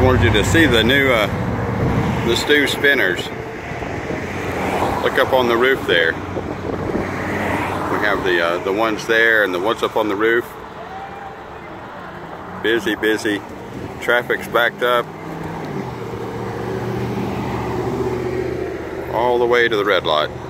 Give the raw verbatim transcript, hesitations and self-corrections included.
wanted you to see the new uh, the stew spinners. Look up on the roof there. We have the uh, the ones there and the ones up on the roof. Busy, busy. Traffic's backed up all the way to the red light.